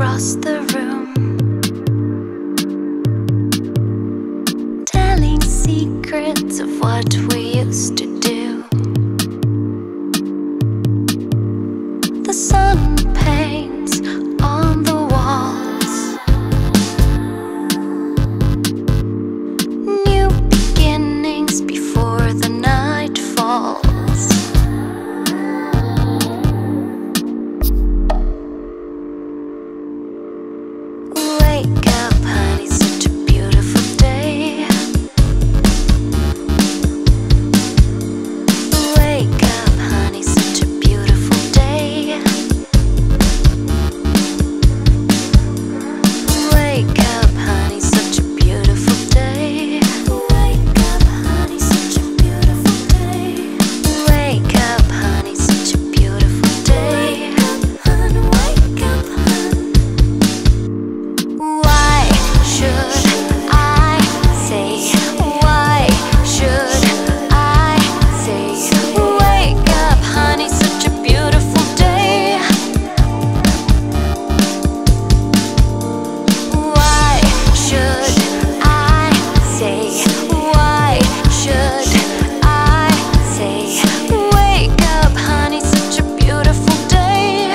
across the room, telling secrets of what we used to do. The sun paints on the walls, new beginnings before the night falls. Wake up, honey, such a beautiful day. Wake up, honey, such a beautiful day. Wake up, honey, such a beautiful day. Wake up, honey, such a beautiful day. Wake up, honey, such a beautiful day. Wake up, honey. Why should I say? Why should I say? Wake up, honey, such a beautiful day. Why should I say? Why should I say? Wake up, honey, such a beautiful day.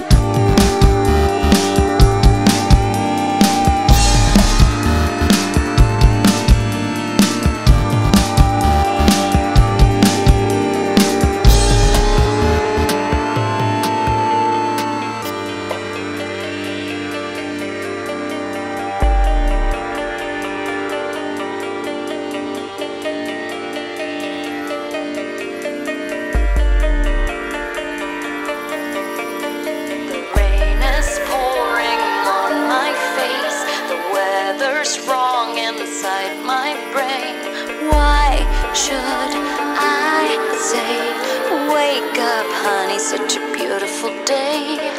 Wrong inside my brain. Why should I say? Wake up, honey, such a beautiful day.